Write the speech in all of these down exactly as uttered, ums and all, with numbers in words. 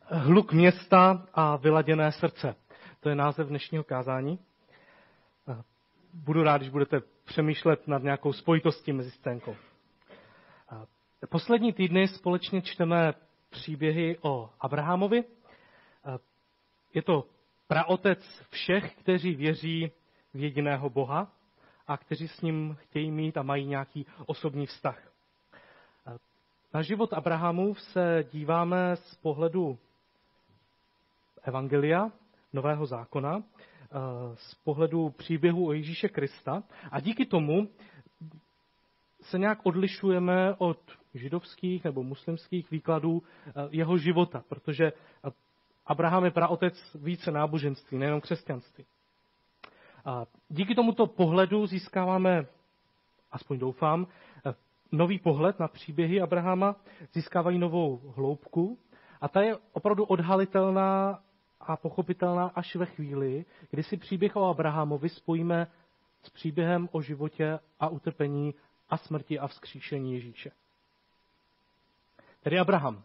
Hluk města a vyladěné srdce. To je název dnešního kázání. Budu rád, když budete přemýšlet nad nějakou spojitostí mezi scénkou. Poslední týdny společně čteme příběhy o Abrahamovi. Je to praotec všech, kteří věří v jediného Boha a kteří s ním chtějí mít a mají nějaký osobní vztah. Na život Abrahamův se díváme z pohledu Evangelia, Nového zákona, z pohledu příběhu o Ježíše Krista a díky tomu se nějak odlišujeme od židovských nebo muslimských výkladů jeho života, protože Abraham je praotec více náboženství, nejenom křesťanství. A díky tomuto pohledu získáváme, aspoň doufám, nový pohled na příběhy Abrahama, získávají novou hloubku a ta je opravdu odhalitelná a pochopitelná až ve chvíli, kdy si příběh o Abrahamovi spojíme s příběhem o životě a utrpení a smrti a vzkříšení Ježíše. Tedy Abraham.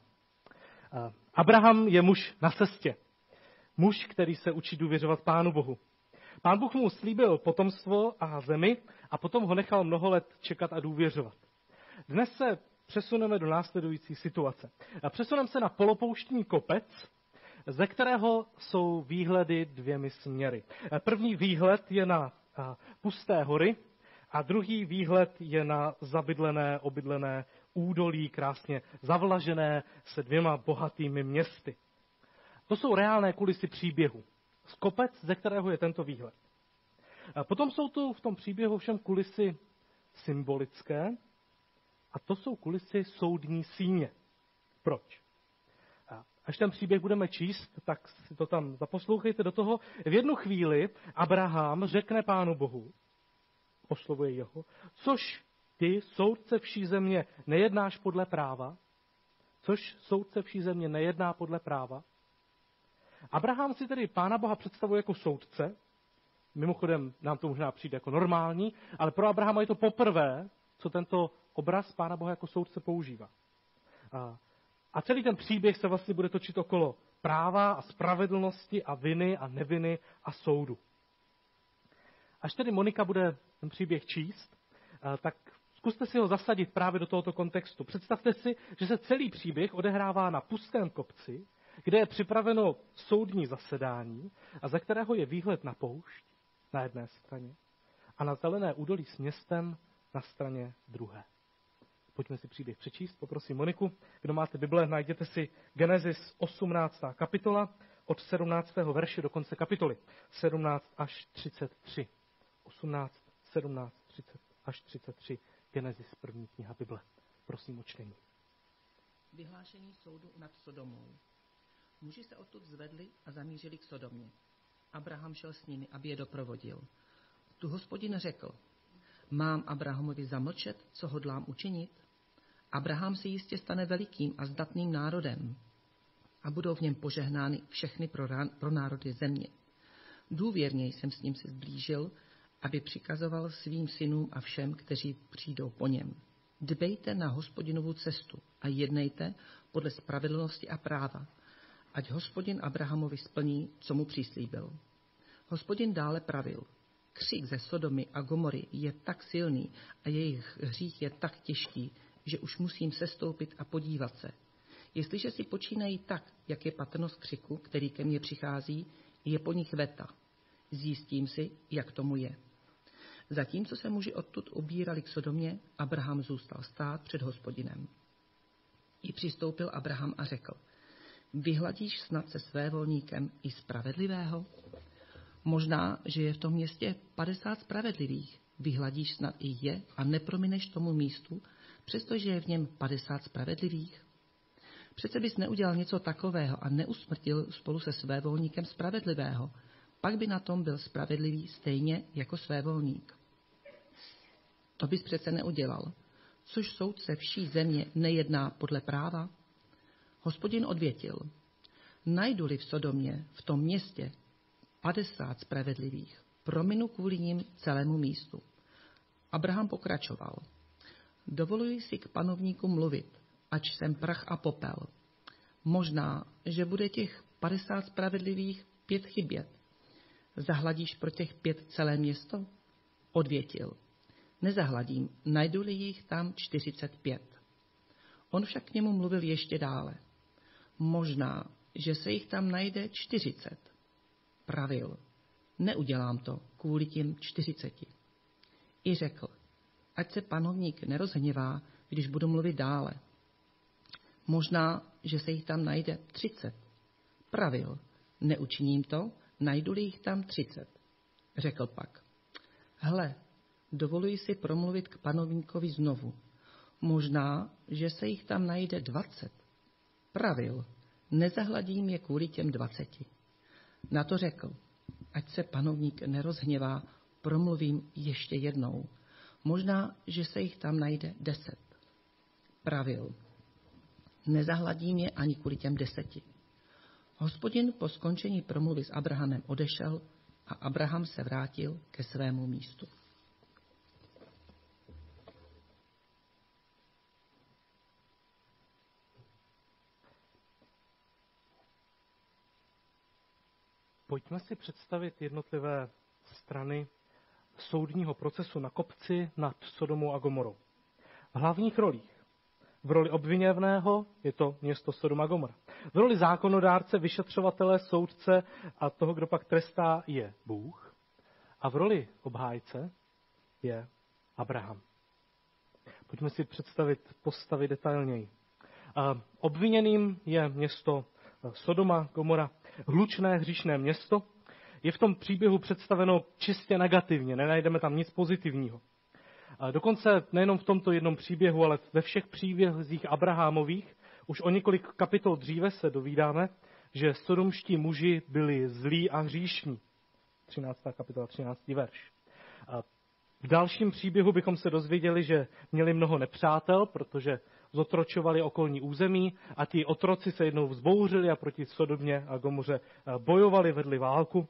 Abraham je muž na cestě. Muž, který se učí důvěřovat Pánu Bohu. Pán Bůh mu slíbil potomstvo a zemi a potom ho nechal mnoho let čekat a důvěřovat. Dnes se přesuneme do následující situace. Přesuneme se na polopouštní kopec, ze kterého jsou výhledy dvěmi směry. První výhled je na pusté hory a druhý výhled je na zabydlené, obydlené údolí, krásně zavlažené se dvěma bohatými městy. To jsou reálné kulisy příběhu. Z kopec, ze kterého je tento výhled. A potom jsou tu v tom příběhu všem kulisy symbolické a to jsou kulisy soudní síně. Proč? A až ten příběh budeme číst, tak si to tam zaposlouchejte do toho. V jednu chvíli Abraham řekne Pánu Bohu, oslovuje jeho, což ty, soudce vší země, nejednáš podle práva? Což soudce vší země nejedná podle práva? Abraham si tedy Pána Boha představuje jako soudce. Mimochodem nám to možná přijde jako normální, ale pro Abrahama je to poprvé, co tento obraz Pána Boha jako soudce používá. A, a celý ten příběh se vlastně bude točit okolo práva a spravedlnosti a viny a neviny a soudu. Až tedy Monika bude ten příběh číst, tak zkuste si ho zasadit právě do tohoto kontextu. Představte si, že se celý příběh odehrává na pustém kopci, kde je připraveno soudní zasedání a ze kterého je výhled na poušť na jedné straně a na zelené údolí s městem na straně druhé. Pojďme si příběh přečíst. Poprosím Moniku, kdo máte Bible, najděte si Genesis osmnáctá kapitola od sedmnáctého verše do konce kapitoly. sedmnáct až třicet tři. osmnáct, sedmnáct, třicet až třicet tři. Genesis, první kniha Bible. Prosím o čtení. Vyhlášení soudu nad Sodomou. Muži se odtud zvedli a zamířili k Sodomě. Abraham šel s nimi, aby je doprovodil. Tu Hospodin řekl, mám Abrahamovi zamlčet, co hodlám učinit? Abraham se jistě stane velikým a zdatným národem a budou v něm požehnány všechny pro, rán, pro národy země. Důvěrně jsem s ním se zblížil, aby přikazoval svým synům a všem, kteří přijdou po něm. Dbejte na Hospodinovu cestu a jednejte podle spravedlnosti a práva, ať Hospodin Abrahamovi splní, co mu přislíbil. Hospodin dále pravil, křik ze Sodomy a Gomory je tak silný a jejich hřích je tak těžký, že už musím sestoupit a podívat se. Jestliže si počínají tak, jak je patrnost křiku, který ke mně přichází, je po nich veta. Zjistím si, jak tomu je. Zatímco se muži odtud ubírali k Sodomě, Abraham zůstal stát před Hospodinem. I přistoupil Abraham a řekl, vyhladíš snad se svévolníkem i spravedlivého? Možná, že je v tom městě padesát spravedlivých. Vyhladíš snad i je a nepromineš tomu místu, přestože je v něm padesát spravedlivých? Přece bys neudělal něco takového a neusmrtil spolu se svévolníkem spravedlivého, pak by na tom byl spravedlivý stejně jako svévolník. To bys přece neudělal, což soudce vší země nejedná podle práva? Hospodin odvětil, najdu-li v Sodomě, v tom městě, padesát spravedlivých, prominu kvůli nim celému místu. Abraham pokračoval. Dovoluji si k panovníku mluvit, ač jsem prach a popel. Možná, že bude těch padesát spravedlivých pět chybět. Zahladíš pro těch pět celé město? Odvětil. Nezahladím, najdu-li jich tam čtyřicet pět. On však k němu mluvil ještě dále. Možná, že se jich tam najde čtyřicet. Pravil. Neudělám to kvůli těm čtyřiceti. I řekl, ať se panovník nerozhněvá, když budu mluvit dále. Možná, že se jich tam najde třicet. Pravil, neučiním to, najdu-li jich tam třicet. Řekl pak, hle, dovoluji si promluvit k panovníkovi znovu. Možná, že se jich tam najde dvacet. Pravil, nezahladím je kvůli těm dvaceti. Na to řekl, ať se panovník nerozhněvá, promluvím ještě jednou. Možná, že se jich tam najde deset. Pravil, nezahladím je ani kvůli těm deseti. Hospodin po skončení promluvy s Abrahamem odešel a Abraham se vrátil ke svému místu. Pojďme si představit jednotlivé strany soudního procesu na kopci nad Sodomou a Gomorou. V hlavních rolích. V roli obviněného je to město Sodom a Gomora. V roli zákonodárce, vyšetřovatele, soudce a toho, kdo pak trestá, je Bůh. A v roli obhájce je Abraham. Pojďme si představit postavy detailněji. Obviněným je město Sodoma, Gomora, hlučné, hříšné město. Je v tom příběhu představeno čistě negativně, nenajdeme tam nic pozitivního. A dokonce nejenom v tomto jednom příběhu, ale ve všech příbězích Abrahamových, už o několik kapitol dříve se dovídáme, že sodomští muži byli zlí a hříšní. třináctá kapitola, třináctý verš. A v dalším příběhu bychom se dozvěděli, že měli mnoho nepřátel, protože zotročovali okolní území a ti otroci se jednou vzbouřili a proti Sodomě a Gomoře bojovali, vedli válku.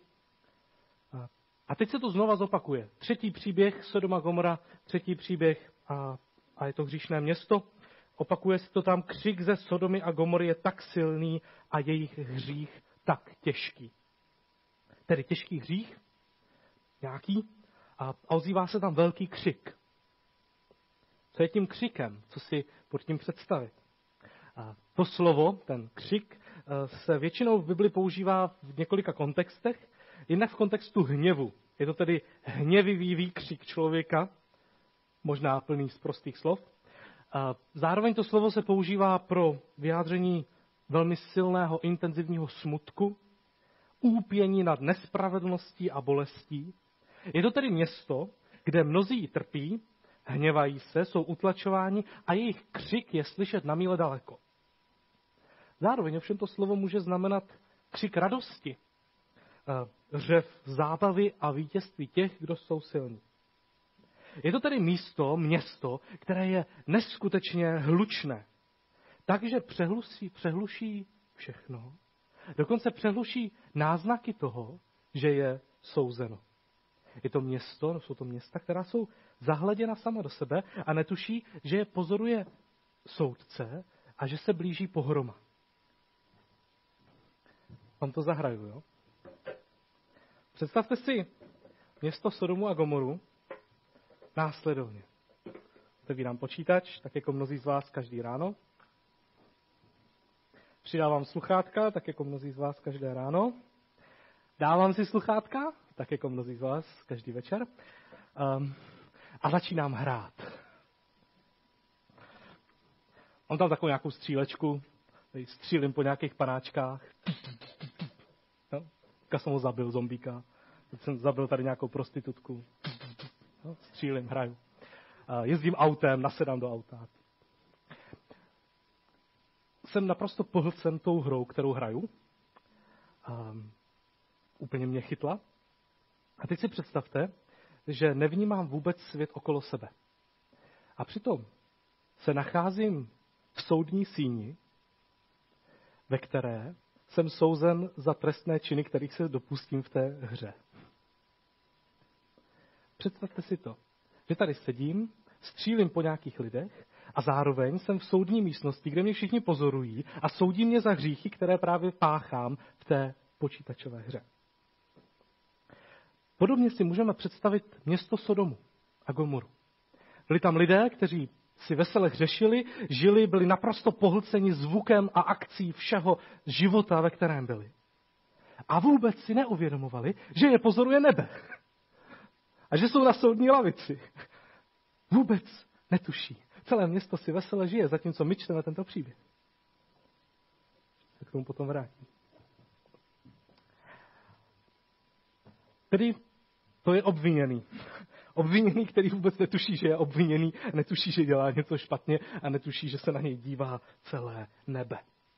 A teď se to znova zopakuje. Třetí příběh Sodoma Gomora, třetí příběh a, a je to hříšné město. Opakuje se to tam, křik ze Sodomy a Gomory je tak silný a jejich hřích tak těžký. Tedy těžký hřích, nějaký, a, a ozývá se tam velký křik. Co je tím křikem? Co si pod tím představit? A to slovo, ten křik, se většinou v Bibli používá v několika kontextech. Jednak v kontextu hněvu. Je to tedy hněvivý výkřik člověka, možná plný z prostých slov. A zároveň to slovo se používá pro vyjádření velmi silného, intenzivního smutku, úpění nad nespravedlností a bolestí. Je to tedy město, kde mnozí trpí, hněvají se, jsou utlačováni a jejich křik je slyšet na míle daleko. Zároveň ovšem to slovo může znamenat křik radosti, řev zábavy a vítězství těch, kdo jsou silní. Je to tedy místo, město, které je neskutečně hlučné. Takže přehluší, přehluší všechno. Dokonce přehluší náznaky toho, že je souzeno. Je to město, jsou to města, která jsou zahleděna sama do sebe a netuší, že je pozoruje soudce a že se blíží pohroma. Vám to zahraju, jo? Představte si město Sodomu a Gomoru následovně. Otevírám počítač, tak jako mnozí z vás každý ráno. Přidávám sluchátka, tak jako mnozí z vás každé ráno. Dávám si sluchátka, tak jako mnozí z vás každý večer. Um, a začínám hrát. Mám tam takovou nějakou střílečku, střílím po nějakých panáčkách. No, teďka jsem ho zabil, zombíka. Teď jsem zabil tady nějakou prostitutku. No, střílím, hraju. Jezdím autem, nasedám do auta. Jsem naprosto pohlcen tou hrou, kterou hraju. Um, úplně mě chytla. A teď si představte, že nevnímám vůbec svět okolo sebe. A přitom se nacházím v soudní síni, ve které jsem souzen za trestné činy, kterých se dopustím v té hře. Představte si to, že tady sedím, střílím po nějakých lidech A zároveň jsem v soudní místnosti, kde mě všichni pozorují a soudí mě za hříchy, které právě páchám v té počítačové hře. Podobně si můžeme představit město Sodomu a Gomoru. Byli tam lidé, kteří si vesele hřešili, žili, byli naprosto pohlceni zvukem a akcí všeho života, ve kterém byli. A vůbec si neuvědomovali, že je pozoruje nebe. A že jsou na soudní lavici. Vůbec netuší. Celé město si vesele žije, zatímco my čteme tento příběh. Se k tomu potom vrátím. Tedy to je obviněný. Obviněný, který vůbec netuší, že je obviněný, netuší, že dělá něco špatně a netuší, že se na něj dívá celé nebe.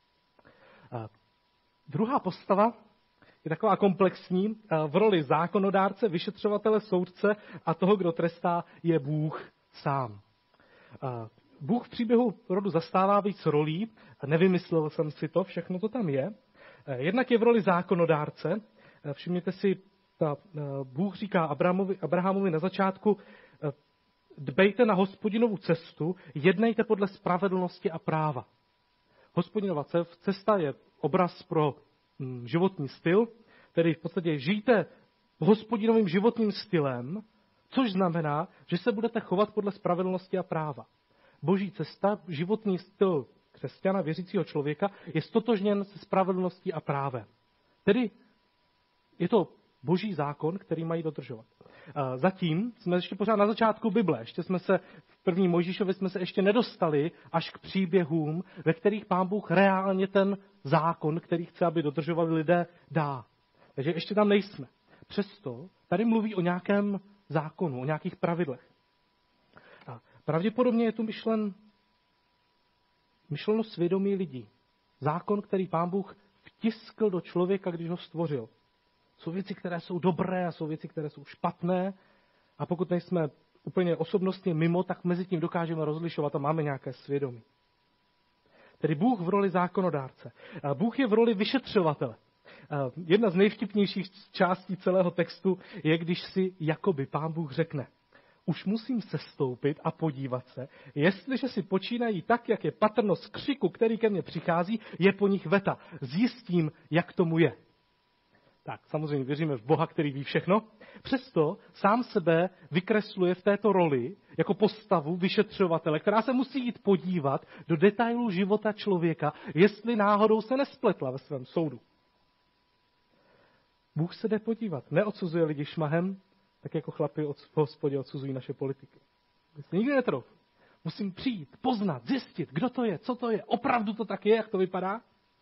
A druhá postava je taková komplexní. V roli zákonodárce, vyšetřovatele, soudce a toho, kdo trestá, je Bůh sám. A Bůh v příběhu rodu zastává víc rolí. Nevymyslel jsem si to, všechno to tam je. Jednak je v roli zákonodárce. Všimněte si, ta, Bůh říká Abrahamovi, Abrahamovi na začátku, dbejte na Hospodinovu cestu, jednejte podle spravedlnosti a práva. Hospodinova cesta je obraz pro životní styl, tedy v podstatě žijte Hospodinovým životním stylem, což znamená, že se budete chovat podle spravedlnosti a práva. Boží cesta, životní styl křesťana, věřícího člověka, je stotožněn se spravedlností a právem. Tedy je to Boží zákon, který mají dodržovat. Zatím jsme ještě pořád na začátku Bible. Ještě jsme se v první Mojžíšovi jsme se ještě nedostali až k příběhům, ve kterých Pán Bůh reálně ten zákon, který chce, aby dodržovali lidé, dá. Takže ještě tam nejsme. Přesto tady mluví o nějakém zákonu, o nějakých pravidlech. A pravděpodobně je tu myšlen, myšleno svědomí lidí. Zákon, který Pán Bůh vtiskl do člověka, když ho stvořil. Jsou věci, které jsou dobré a jsou věci, které jsou špatné. A pokud nejsme úplně osobnostně mimo, tak mezi tím dokážeme rozlišovat a máme nějaké svědomí. Tedy Bůh v roli zákonodárce. Bůh je v roli vyšetřovatele. Jedna z nejvtipnějších částí celého textu je, když si jakoby Pán Bůh řekne: už musím sestoupit a podívat se, jestliže si počínají tak, jak je patrno z křiku, který ke mně přichází, je po nich veta. Zjistím, jak tomu je. Tak, samozřejmě věříme v Boha, který ví všechno. Přesto sám sebe vykresluje v této roli jako postavu vyšetřovatele, která se musí jít podívat do detailů života člověka, jestli náhodou se nespletla ve svém soudu. Bůh se jde podívat. Neodsuzuje lidi šmahem, tak jako chlapi v hospodě odsuzují naše politiky. Nikdy netrouf. Musím přijít, poznat, zjistit, kdo to je, co to je, opravdu to tak je, jak to vypadá.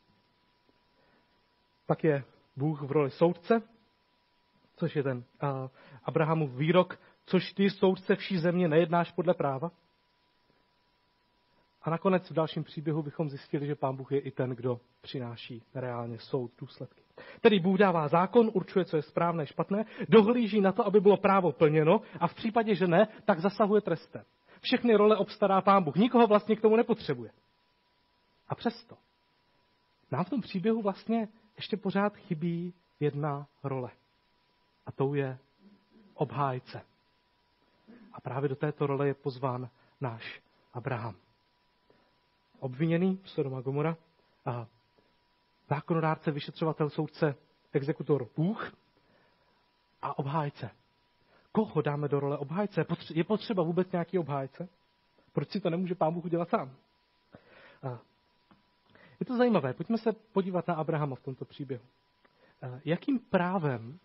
Pak je Bůh v roli soudce, což je ten uh, Abrahamův výrok, což ty, soudce vší země, nejednáš podle práva. A nakonec v dalším příběhu bychom zjistili, že Pán Bůh je i ten, kdo přináší reálně soud, důsledky. Tedy Bůh dává zákon, určuje, co je správné, špatné, dohlíží na to, aby bylo právo plněno a v případě, že ne, tak zasahuje trestem. Všechny role obstará Pán Bůh, nikoho vlastně k tomu nepotřebuje. A přesto nám v tom příběhu vlastně ještě pořád chybí jedna role. A tou je obhájce. A právě do této role je pozván náš Abraham. Obviněný, Sodoma a Gomora, a zákonodárce, vyšetřovatel, soudce, exekutor, Bůh a obhájce. Koho dáme do role obhájce? Je potřeba vůbec nějaký obhájce? Proč si to nemůže Pán Bůh udělat sám? A je to zajímavé. Pojďme se podívat na Abrahama v tomto příběhu. Jakým právem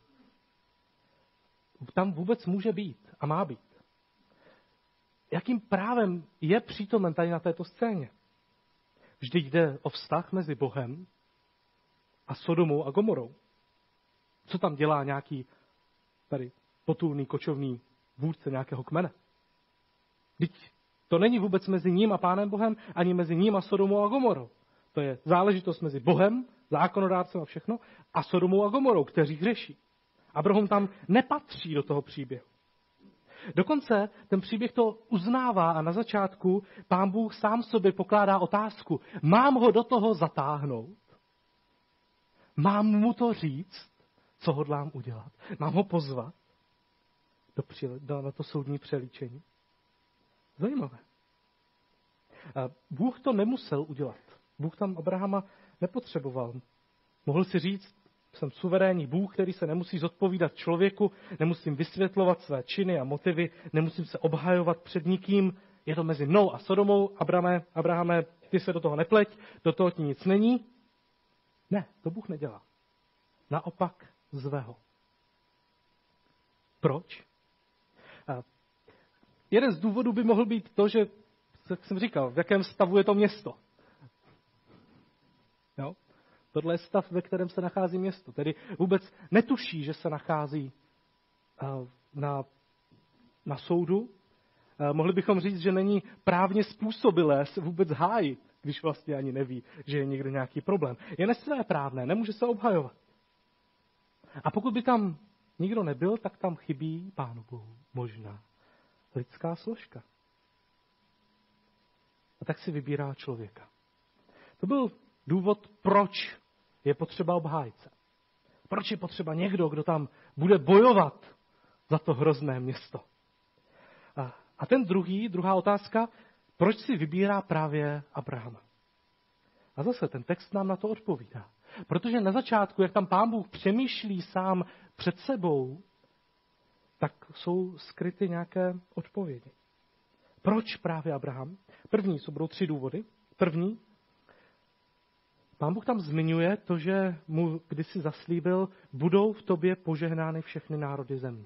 tam vůbec může být a má být? Jakým právem je přítomen tady na této scéně? Vždyť jde o vztah mezi Bohem a Sodomou a Gomorou. Co tam dělá nějaký tady potulný, kočovný vůdce nějakého kmene? Vždyť to není vůbec mezi ním a Pánem Bohem, ani mezi ním a Sodomou a Gomorou. To je záležitost mezi Bohem, zákonodárcem a všechno, a Sodomou a Gomorou, kteří hřeší. Abraham tam nepatří do toho příběhu. Dokonce ten příběh to uznává a na začátku Pán Bůh sám sobě pokládá otázku. Mám ho do toho zatáhnout? Mám mu to říct, co hodlám udělat? Mám ho pozvat do, při, do, na to soudní přelíčení? Zajímavé. Bůh to nemusel udělat. Bůh tam Abrahama nepotřeboval. Mohl si říct, jsem suverénní Bůh, který se nemusí zodpovídat člověku, nemusím vysvětlovat své činy a motivy, nemusím se obhajovat před nikým, je to mezi mnou a Sodomou, Abrahame, Abrahame, ty se do toho nepleť, do toho ti nic není. Ne, to Bůh nedělá. Naopak zve ho. Proč? A jeden z důvodů by mohl být to, že, jak jsem říkal, v jakém stavu je to město. Jo? Tohle je stav, ve kterém se nachází město. Tedy vůbec netuší, že se nachází na, na soudu. Mohli bychom říct, že není právně způsobilé se vůbec hájit, když vlastně ani neví, že je někde nějaký problém. Je nesvéprávné, nemůže se obhajovat. A pokud by tam nikdo nebyl, tak tam chybí Pánu Bohu možná lidská složka. A tak si vybírá člověka. To byl důvod, proč je potřeba obhájce. Proč je potřeba někdo, kdo tam bude bojovat za to hrozné město. A, a ten druhý, druhá otázka, proč si vybírá právě Abrahama. A zase ten text nám na to odpovídá. Protože na začátku, jak tam Pán Bůh přemýšlí sám před sebou, tak jsou skryty nějaké odpovědi. Proč právě Abraham? První, jsou budou tři důvody. První, Pán Bůh tam zmiňuje to, že mu kdysi zaslíbil, budou v tobě požehnány všechny národy země.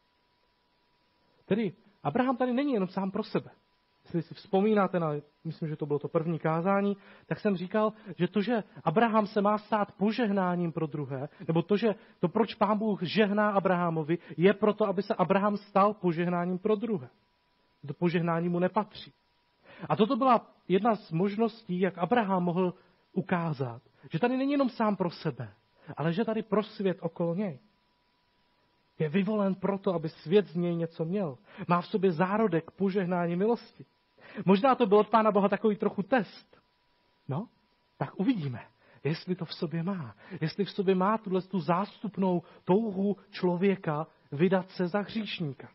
Tedy Abraham tady není jenom sám pro sebe. Jestli si vzpomínáte na, myslím, že to bylo to první kázání, tak jsem říkal, že to, že Abraham se má stát požehnáním pro druhé, nebo to, že to, proč Pán Bůh žehná Abrahamovi, je proto, aby se Abraham stal požehnáním pro druhé. To požehnání mu nepatří. A toto byla jedna z možností, jak Abraham mohl ukázat, že tady není jenom sám pro sebe, ale že tady pro svět okolo něj. Je vyvolen proto, aby svět z něj něco měl. Má v sobě zárodek požehnání milosti. Možná to byl od Pána Boha takový trochu test. No, tak uvidíme, jestli to v sobě má. Jestli v sobě má tuhle tu zástupnou touhu člověka vydat se za hříšníka.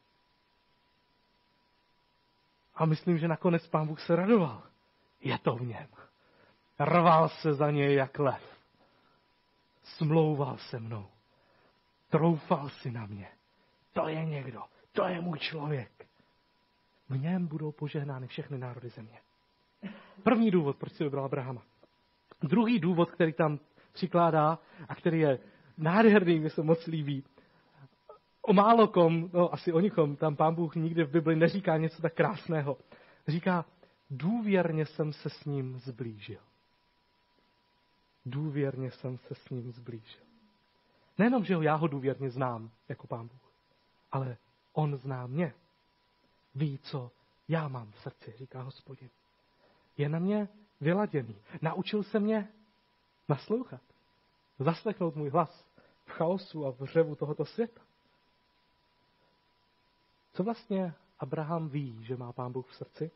A myslím, že nakonec Pán Bůh se radoval. Je to v něm. Rval se za něj jak lev. Smlouval se mnou. Troufal si na mě. To je někdo. To je můj člověk. V něm budou požehnány všechny národy země. První důvod, proč si vybral Abrahama. Druhý důvod, který tam přikládá a který je nádherný, mi se moc líbí. O málo kom, no asi o nikom, tam Pán Bůh nikdy v Bibli neříká něco tak krásného. Říká, důvěrně jsem se s ním zblížil. Důvěrně jsem se s ním zblížil. Nejenom, že ho já ho důvěrně znám, jako Pán Bůh, ale on zná mě. Ví, co já mám v srdci, říká Hospodin. Je na mě vyladěný. Naučil se mě naslouchat. Zaslechnout můj hlas v chaosu a v řevu tohoto světa. Co vlastně Abraham ví, že má Pán Bůh v srdci?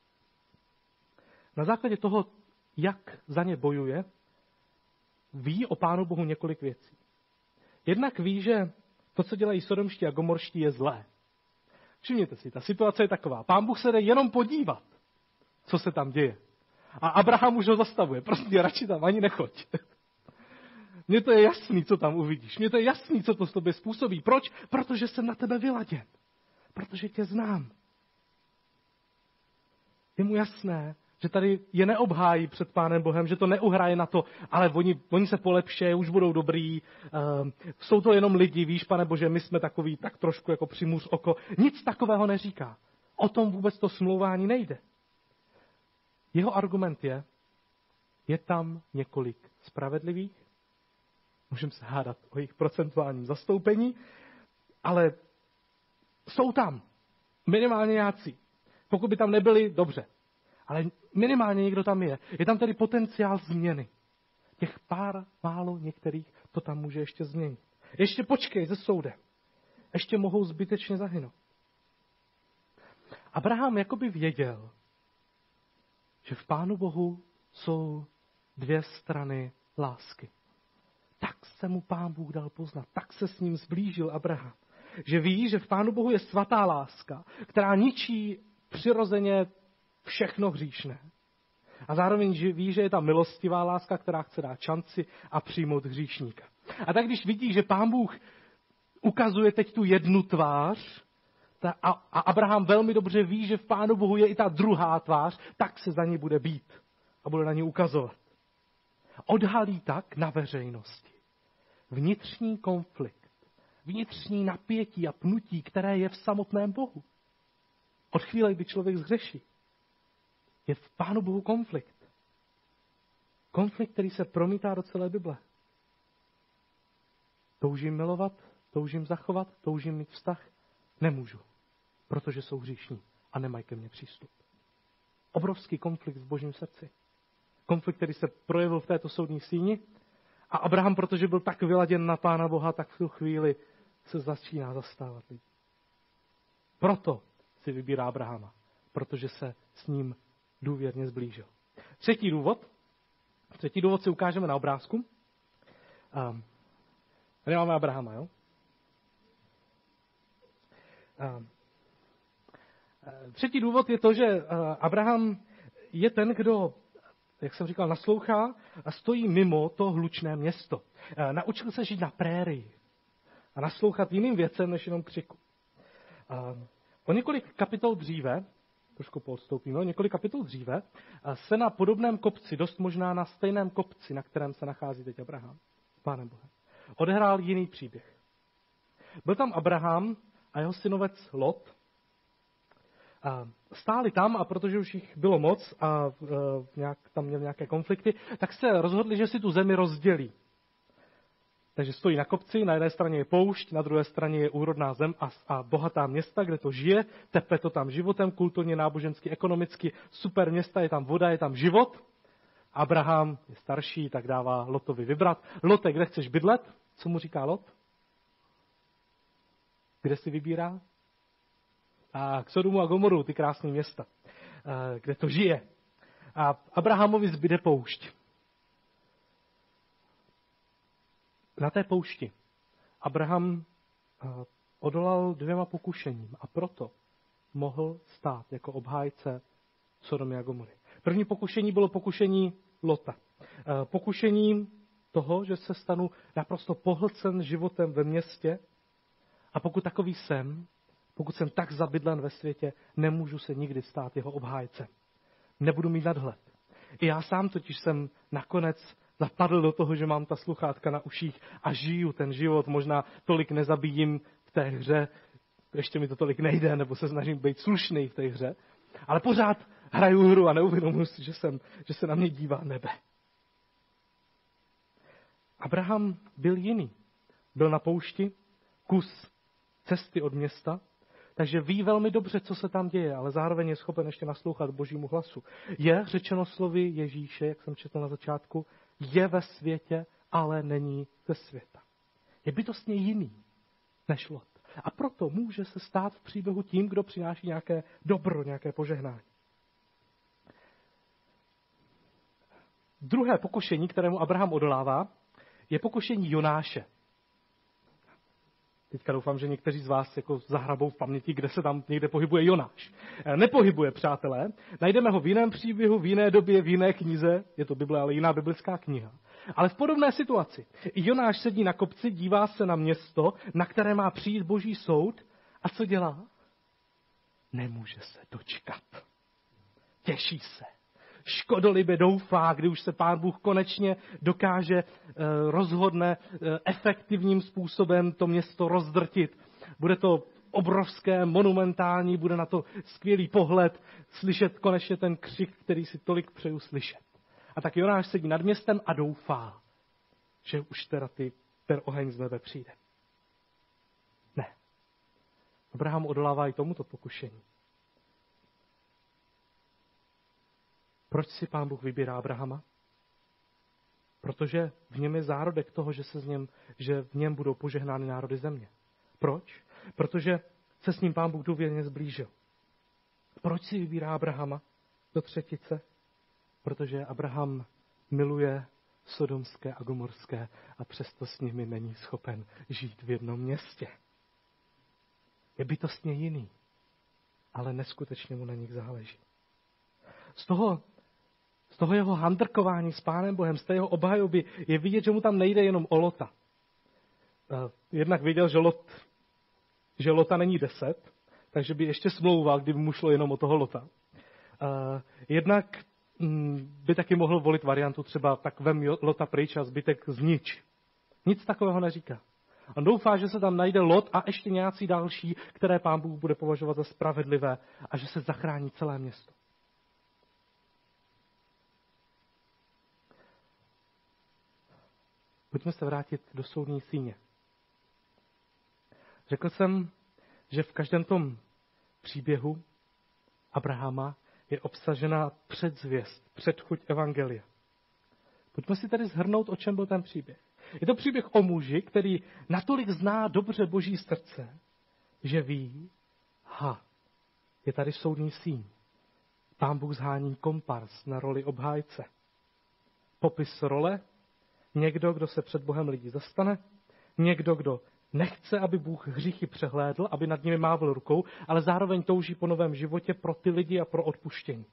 Na základě toho, jak za ně bojuje, ví o Pánu Bohu několik věcí. Jednak ví, že to, co dělají sodomští a gomorští, je zlé. Všimněte si, ta situace je taková. Pán Bůh se jde jenom podívat, co se tam děje. A Abraham už ho zastavuje. Prostě radši tam ani nechoď. Mně to je jasný, co tam uvidíš. Mně to je jasný, co to s tobě způsobí. Proč? Protože jsem na tebe vyladěn. Protože tě znám. Je mu jasné, že tady je neobhájí před Pánem Bohem, že to neuhraje na to, ale oni, oni se polepšejí, už budou dobrý, uh, jsou to jenom lidi, víš, Pane Bože, my jsme takový tak trošku jako přimůř oko. Nic takového neříká. O tom vůbec to smlouvání nejde. Jeho argument je, je tam několik spravedlivých, můžeme se hádat o jejich procentuálním zastoupení, ale jsou tam minimálně nějací. Pokud by tam nebyli, dobře. Ale minimálně někdo tam je. Je tam tedy potenciál změny. Těch pár málo některých to tam může ještě změnit. Ještě počkej se soudem. Ještě mohou zbytečně zahynout. Abraham jakoby věděl, že v Pánu Bohu jsou dvě strany lásky. Tak se mu Pán Bůh dal poznat. Tak se s ním zblížil Abraham. Že ví, že v Pánu Bohu je svatá láska, která ničí přirozeně všechno hříšné. A zároveň ví, že je ta milostivá láska, která chce dát šanci a přijmout hříšníka. A tak když vidí, že Pán Bůh ukazuje teď tu jednu tvář, ta, a, a Abraham velmi dobře ví, že v Pánu Bohu je i ta druhá tvář, tak se za ní bude bít a bude na ní ukazovat. Odhalí tak na veřejnosti vnitřní konflikt, vnitřní napětí a pnutí, které je v samotném Bohu. Od chvíle, kdy člověk zhřeší, je v Pánu Bohu konflikt. Konflikt, který se promítá do celé Bible. Toužím milovat, toužím zachovat, toužím mít vztah. Nemůžu, protože jsou hříšní a nemají ke mně přístup. Obrovský konflikt v Božím srdci. Konflikt, který se projevil v této soudní síni. A Abraham, protože byl tak vyladěn na Pána Boha, tak v tu chvíli se začíná zastávat lidí. Proto si vybírá Abrahama, protože se s ním důvěrně zblížil. Třetí důvod. Třetí důvod si ukážeme na obrázku. Um, tady máme Abrahama, jo? Um, třetí důvod je to, že Abraham je ten, kdo, jak jsem říkal, naslouchá a stojí mimo to hlučné město. Naučil se žít na prérii a naslouchat jiným věcem, než jenom křiku. O několik kapitol dříve, trošku poodstoupíme, o několik kapitol dříve, se na podobném kopci, dost možná na stejném kopci, na kterém se nachází teď Abraham, s Pánem Bohem, odehrál jiný příběh. Byl tam Abraham a jeho synovec Lot. Stáli tam a protože už jich bylo moc a nějak, tam měli nějaké konflikty, tak se rozhodli, že si tu zemi rozdělí. Takže stojí na kopci, na jedné straně je poušť, na druhé straně je úrodná zem a, a bohatá města, kde to žije, tepe to tam životem, kulturně, nábožensky, ekonomicky, super města, je tam voda, je tam život. Abraham je starší, tak dává Lotovi vybrat. Lote, kde chceš bydlet? Co mu říká Lot? Kde si vybírá? A k Sodomu a Gomoru, ty krásné města, kde to žije. A Abrahamovi zbyde poušť. Na té poušti Abraham odolal dvěma pokušením a proto mohl stát jako obhájce Sodomy a Gomory. První pokušení bylo pokušení Lota. Pokušení toho, že se stanu naprosto pohlcen životem ve městě a pokud takový jsem, pokud jsem tak zabydlen ve světě, nemůžu se nikdy stát jeho obhájcem. Nebudu mít nadhled. I já sám totiž jsem nakonec zapadl do toho, že mám ta sluchátka na uších a žiju ten život. Možná tolik nezabíjím v té hře, ještě mi to tolik nejde, nebo se snažím být slušný v té hře, ale pořád hraju hru a neuvědomuji si, že, jsem, že se na mě dívá nebe. Abraham byl jiný. Byl na poušti, kus cesty od města, takže ví velmi dobře, co se tam děje, ale zároveň je schopen ještě naslouchat Božímu hlasu. Je řečeno slovy Ježíše, jak jsem četl na začátku, je ve světě, ale není ze světa. Je bytostně jiný než Lot. A proto může se stát v příběhu tím, kdo přináší nějaké dobro, nějaké požehnání. Druhé pokušení, kterému Abraham odolává, je pokušení Jonáše. Teďka doufám, že někteří z vás jako zahrabou v paměti, kde se tam někde pohybuje Jonáš. Nepohybuje, přátelé. Najdeme ho v jiném příběhu, v jiné době, v jiné knize. Je to Bible, ale jiná biblická kniha. Ale v podobné situaci. I Jonáš sedí na kopci, dívá se na město, na které má přijít Boží soud. A co dělá? Nemůže se dočkat. Těší se. Škodolibě doufá, kdy už se Pán Bůh konečně dokáže, rozhodne efektivním způsobem to město rozdrtit. Bude to obrovské, monumentální, bude na to skvělý pohled, slyšet konečně ten křik, který si tolik přeju slyšet. A tak Jonáš sedí nad městem a doufá, že už teda ty, ten oheň z nebe přijde. Ne. Abraham odolává i tomuto pokušení. Proč si Pán Bůh vybírá Abrahama? Protože v něm je zárodek toho, že, se z něm, že v něm budou požehnány národy země. Proč? Protože se s ním Pán Bůh důvěrně zblížil. Proč si vybírá Abrahama do třetice? Protože Abraham miluje sodomské a gomorské a přesto s nimi není schopen žít v jednom městě. Je bytostně jiný, ale neskutečně mu na nich záleží. Z toho z toho jeho handrkování s Pánem Bohem, z té jeho obhajoby je vidět, že mu tam nejde jenom o Lota. Jednak viděl, že, Lot, že Lota není deset, takže by ještě smlouval, kdyby mu šlo jenom o toho Lota. Jednak by taky mohl volit variantu třeba tak vem Lota pryč a zbytek znič. Nic takového neříká. On doufá, že se tam najde Lot a ještě nějací další, které Pán Bůh bude považovat za spravedlivé a že se zachrání celé město. Pojďme se vrátit do soudní síně. Řekl jsem, že v každém tom příběhu Abrahama je obsažena předzvěst, předchuť evangelia. Pojďme si tedy shrnout, o čem byl ten příběh. Je to příběh o muži, který natolik zná dobře Boží srdce, že ví, ha, je tady soudní síň. Pán Bůh zhání kompars na roli obhájce. Popis role, někdo, kdo se před Bohem lidí zastane, někdo, kdo nechce, aby Bůh hříchy přehlédl, aby nad nimi mávl rukou, ale zároveň touží po novém životě pro ty lidi a pro odpuštění.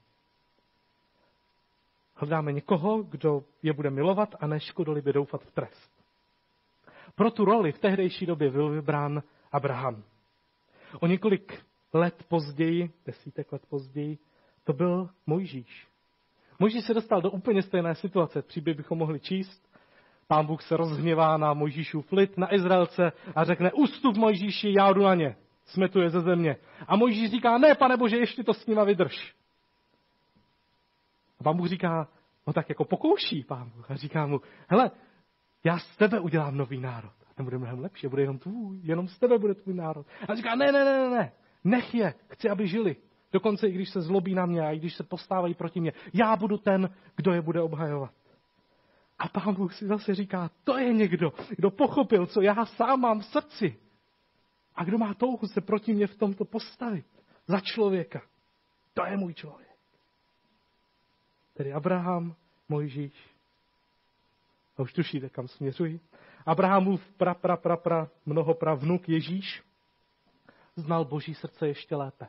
Hledáme někoho, kdo je bude milovat a neškodolibě doufat v trest. Pro tu roli v tehdejší době byl vybrán Abraham. O několik let později, desítek let později, to byl Mojžíš. Mojžíš se dostal do úplně stejné situace. Příběh bychom mohli číst. Pán Bůh se rozhněvá na Mojžíšův lid, na Izraelce a řekne, ustup Mojžíši, já jdu na ně. Smetuje ze země. A Mojžíš říká, ne, Pane Bože, ještě to s nima vydrž. A Pán Bůh říká, no tak jako pokouší Pán Bůh a říká mu, hele, já z tebe udělám nový národ. A ten bude mnohem lepší, bude jenom tvůj, jenom z tebe bude tvůj národ. A říká, ne, ne, ne, ne, nech je, chci, aby žili. Dokonce i když se zlobí na mě a i když se postávají proti mě, já budu ten, kdo je bude obhajovat. A Pán Bůh si zase říká, to je někdo, kdo pochopil, co já sám mám v srdci. A kdo má touhu se proti mě v tomto postavit. Za člověka. To je můj člověk. Tedy Abraham, Mojžíš. A už tušíte, kam směřuji. Abrahamův pra, pra, pra, pra, mnoho pravnuk Ježíš znal Boží srdce ještě lépe.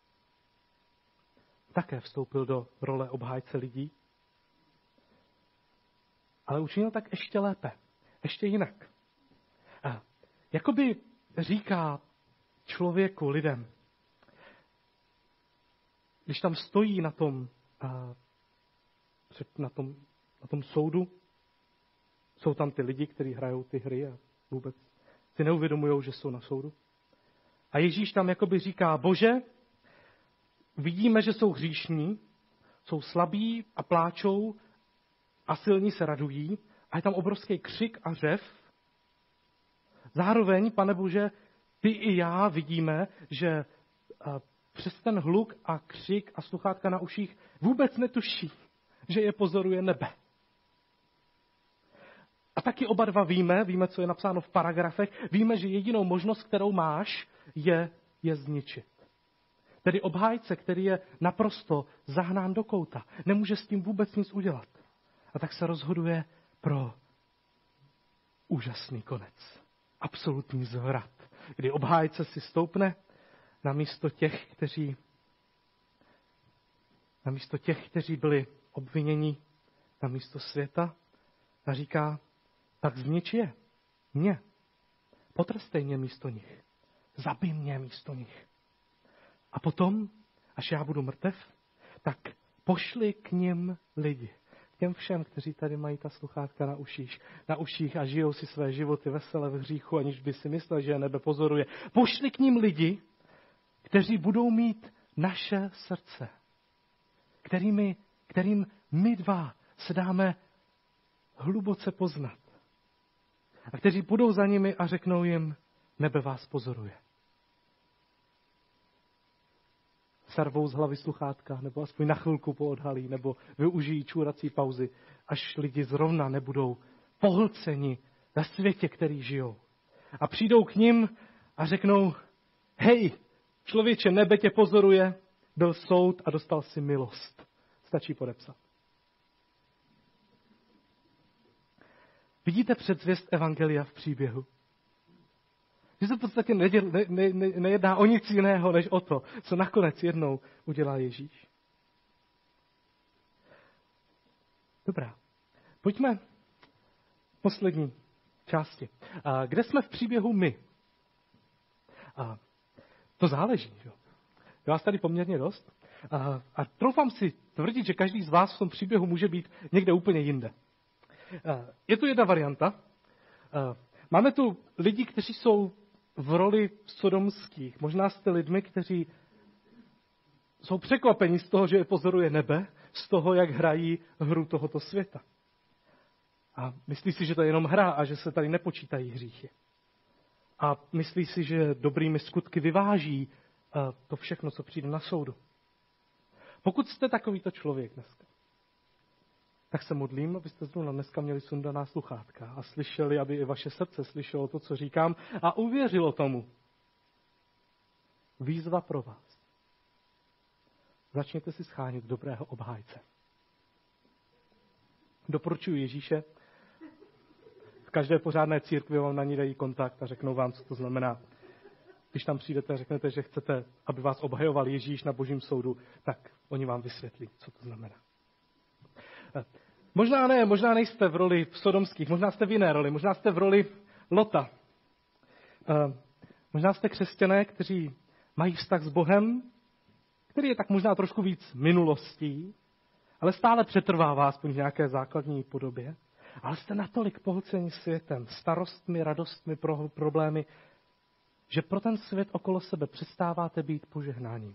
Také vstoupil do role obhájce lidí. Ale učinil tak ještě lépe. Ještě jinak. A jakoby říká člověku, lidem, když tam stojí na tom, a, na tom, na tom soudu, jsou tam ty lidi, kteří hrajou ty hry a vůbec si neuvědomují, že jsou na soudu. A Ježíš tam jakoby říká, Bože, vidíme, že jsou hříšní, jsou slabí a pláčou a silní se radují a je tam obrovský křik a řev. Zároveň, Pane Bože, ty i já vidíme, že přes ten hluk a křik a sluchátka na uších vůbec netuší, že je pozoruje nebe. A taky oba dva víme, víme, co je napsáno v paragrafech, víme, že jedinou možnost, kterou máš, je je zničit. Tedy obhájce, který je naprosto zahnán do kouta, nemůže s tím vůbec nic udělat. A tak se rozhoduje pro úžasný konec. Absolutní zvrat, kdy obhájce si stoupne na místo těch, kteří, na místo těch, kteří byli obviněni na místo světa a říká, tak znič je, mě. Potrestej mě místo nich. Zabij mě místo nich. A potom, až já budu mrtev, tak pošli k nim lidi. Těm všem, kteří tady mají ta sluchátka na uších, na uších a žijou si své životy vesele v hříchu, aniž by si myslel, že je nebe pozoruje. Pošli k ním lidi, kteří budou mít naše srdce, kterými, kterým my dva se dáme hluboce poznat. A kteří budou za nimi a řeknou jim, nebe vás pozoruje. Sarvou z hlavy sluchátka, nebo aspoň na chvilku poodhalí, nebo využijí čůrací pauzy, až lidi zrovna nebudou pohlceni ve světě, který žijou. A přijdou k nim a řeknou, hej, člověče, nebe tě pozoruje, byl soud a dostal si milost. Stačí podepsat. Vidíte předzvěst evangelia v příběhu? Že se v podstatě neděl, ne, ne, ne, nejedná o nic jiného, než o to, co nakonec jednou udělá Ježíš. Dobrá. Pojďme k poslední části. A kde jsme v příběhu my? A to záleží. Jo? Je vás tady poměrně dost. A, a troufám si tvrdit, že každý z vás v tom příběhu může být někde úplně jinde. A je tu jedna varianta. A máme tu lidi, kteří jsou v roli sodomských. Možná jste lidmi, kteří jsou překvapeni z toho, že je pozoruje nebe, z toho, jak hrají hru tohoto světa. A myslí si, že to je jenom hra a že se tady nepočítají hříchy. A myslí si, že dobrými skutky vyváží to všechno, co přijde na soudu. Pokud jste takovýto člověk dneska, tak se modlím, abyste zrovna dneska měli sundaná sluchátka a slyšeli, aby i vaše srdce slyšelo to, co říkám a uvěřilo tomu. Výzva pro vás. Začněte si schánět dobrého obhájce. Doporučuji Ježíše. V každé pořádné církvi vám na ní dají kontakt a řeknou vám, co to znamená. Když tam přijdete a řeknete, že chcete, aby vás obhajoval Ježíš na Božím soudu, tak oni vám vysvětlí, co to znamená. Možná ne, možná nejste v roli sodomských, možná jste v jiné roli, možná jste v roli Lota. Možná jste křesťané, kteří mají vztah s Bohem, který je tak možná trošku víc minulostí, ale stále přetrvává aspoň v nějaké základní podobě. Ale jste natolik pohlceni světem, starostmi, radostmi, pro, problémy, že pro ten svět okolo sebe přestáváte být požehnáním.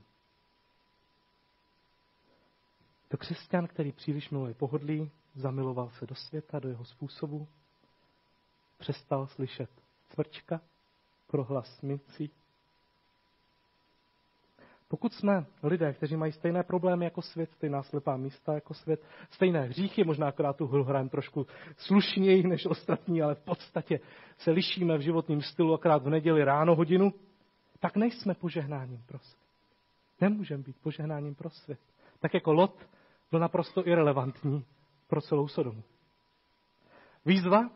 To křesťan, který příliš miluje pohodlí, zamiloval se do světa, do jeho způsobu, přestal slyšet cvrčka, prohlas mincí. Pokud jsme lidé, kteří mají stejné problémy jako svět, stejná slepá místa jako svět, stejné hříchy, možná akorát tu hru hrajeme trošku slušněji než ostatní, ale v podstatě se lišíme v životním stylu akorát v neděli ráno hodinu, tak nejsme požehnáním pro svět. Nemůžeme být požehnáním pro svět. Tak jako Lot byl naprosto irelevantní pro celou Sodomu. Výzva?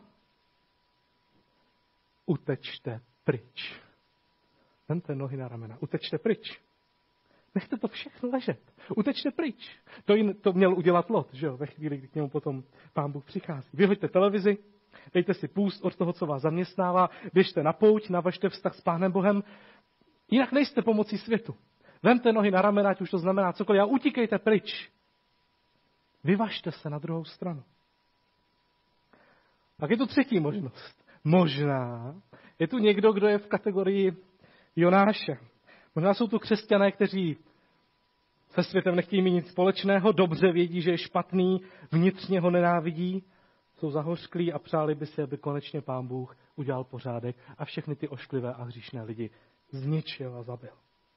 Utečte pryč. Vemte nohy na ramena. Utečte pryč. Nechte to všechno ležet. Utečte pryč. To, jin, to měl udělat Lot, že jo? Ve chvíli, kdy k němu potom Pán Bůh přichází. Vyhoďte televizi, dejte si půst od toho, co vás zaměstnává, běžte na pouť, navažte vztah s Pánem Bohem. Jinak nejste pomocí světu. Vemte nohy na ramena, ať už to znamená cokoliv, a utíkejte pryč. Vyvažte se na druhou stranu. Pak je tu třetí možnost. Možná je tu někdo, kdo je v kategorii Jonáše. Možná jsou tu křesťané, kteří se světem nechtějí mít nic společného, dobře vědí, že je špatný, vnitřně ho nenávidí, jsou zahořklí a přáli by si, aby konečně Pán Bůh udělal pořádek a všechny ty ošklivé a hříšné lidi zničil a zabil.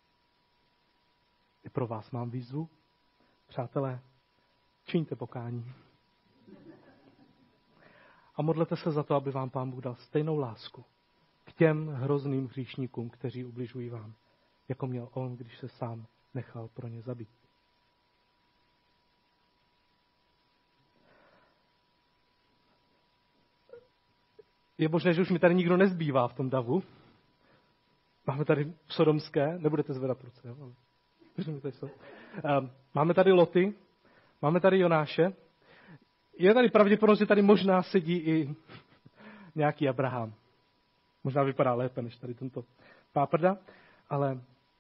I pro vás mám výzvu. Přátelé, čiňte pokání. A modlete se za to, aby vám Pán Bůh dal stejnou lásku k těm hrozným hříšníkům, kteří ubližují vám, jako měl on, když se sám nechal pro ně zabít. Je možné, že už mi tady nikdo nezbývá v tom davu. Máme tady sodomské, nebudete zvedat ruce, jo? Máme tady Loty, máme tady Jonáše. Je tady pravděpodobnost, že tady možná sedí i nějaký Abraham. Možná vypadá lépe než tady tento páprda, ale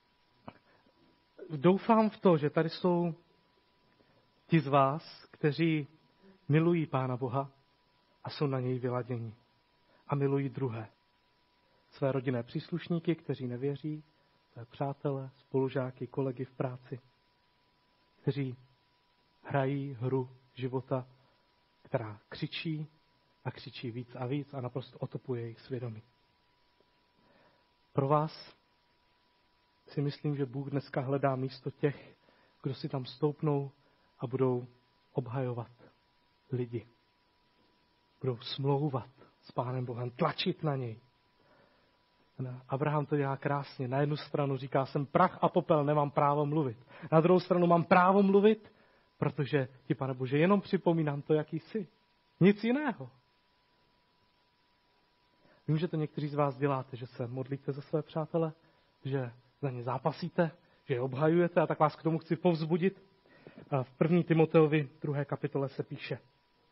doufám v to, že tady jsou ti z vás, kteří milují Pána Boha a jsou na něj vyladěni. A milují druhé. Své rodinné příslušníky, kteří nevěří, své přátele, spolužáky, kolegy v práci, kteří hrají hru života, která křičí a křičí víc a víc a naprosto otopuje jejich svědomí. Pro vás si myslím, že Bůh dneska hledá místo těch, kdo si tam stoupnou a budou obhajovat lidi. Budou smlouvat s Pánem Bohem, tlačit na něj. Abraham to dělá krásně. Na jednu stranu říká, jsem prach a popel, nemám právo mluvit. Na druhou stranu mám právo mluvit, protože ti, Pane Bože, jenom připomínám to, jaký jsi. Nic jiného. Vím, že to někteří z vás děláte, že se modlíte za své přátele, že za ně zápasíte, že je obhajujete, a tak vás k tomu chci povzbudit. A v první Timoteovi druhé kapitole se píše: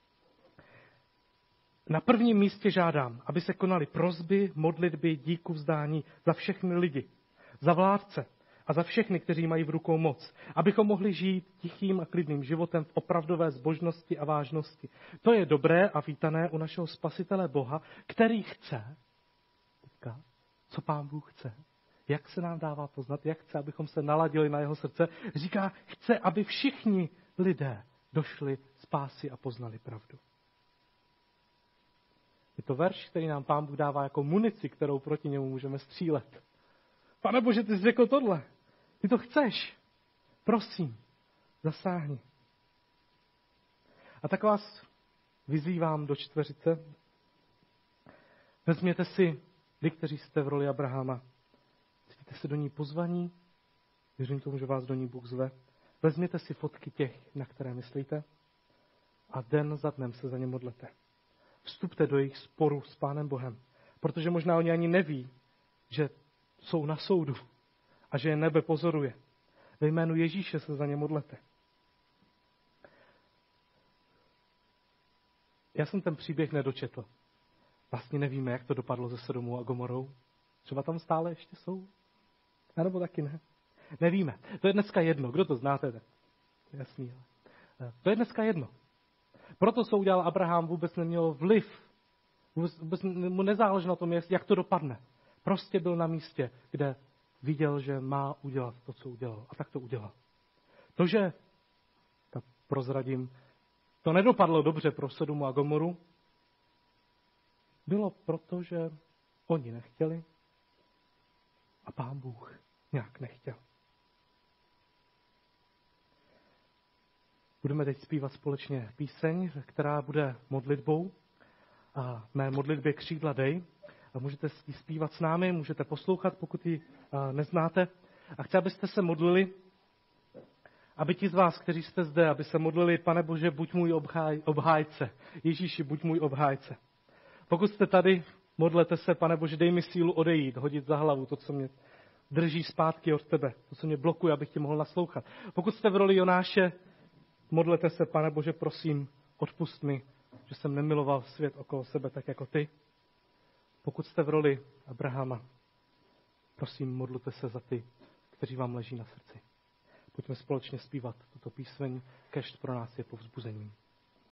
Na prvním místě žádám, aby se konaly prosby, modlitby, díku vzdání za všechny lidi, za vládce a za všechny, kteří mají v rukou moc, abychom mohli žít tichým a klidným životem v opravdové zbožnosti a vážnosti. To je dobré a vítané u našeho Spasitele Boha, který chce, teďka, co Pán Bůh chce, jak se nám dává poznat, jak chce, abychom se naladili na jeho srdce. Říká, chce, aby všichni lidé došli spásy a poznali pravdu. Je to verš, který nám Pán Bůh dává jako munici, kterou proti němu můžeme střílet. Pane Bože, ty jsi řekl tohle. Ty to chceš. Prosím, zasáhni. A tak vás vyzývám do čtveřice. Vezměte si, vy, kteří jste v roli Abrahama, cítíte se do ní pozvaní, věřím tomu, že vás do ní Bůh zve. Vezměte si fotky těch, na které myslíte, a den za dnem se za ně modlete. Vstupte do jejich sporu s Pánem Bohem, protože možná oni ani neví, že jsou na soudu a že je nebe pozoruje. Ve jménu Ježíše se za ně modlete. Já jsem ten příběh nedočetl. Vlastně nevíme, jak to dopadlo se Sodomou a Gomorou. Třeba tam stále ještě jsou? A nebo taky ne? Nevíme. To je dneska jedno. Kdo to znáte? Tak jasný. To je dneska jedno. Proto, co udělal Abraham, vůbec nemělo vliv. Vůbec, vůbec mu nezáleželo na tom, jak to dopadne. Prostě byl na místě, kde viděl, že má udělat to, co udělal. A tak to udělal. To, že, tak prozradím, to nedopadlo dobře pro Sodomu a Gomoru, bylo proto, že oni nechtěli a Pán Bůh nějak nechtěl. Budeme teď zpívat společně píseň, která bude modlitbou. A mé modlitbě Křídla dej. A můžete ji zpívat s námi, můžete poslouchat, pokud ji neznáte. A chci, abyste se modlili, aby ti z vás, kteří jste zde, aby se modlili, Pane Bože, buď můj obháj, obhájce. Ježíši, buď můj obhájce. Pokud jste tady, modlete se, Pane Bože, dej mi sílu odejít, hodit za hlavu to, co mě drží zpátky od tebe, to, co mě blokuje, abych tě mohl naslouchat. Pokud jste v roli Jonáše, modlete se, Pane Bože, prosím, odpust mi, že jsem nemiloval svět okolo sebe tak jako ty. Pokud jste v roli Abrahama, prosím, modlete se za ty, kteří vám leží na srdci. Pojďme společně zpívat tuto píseň, kéž pro nás je povzbuzením.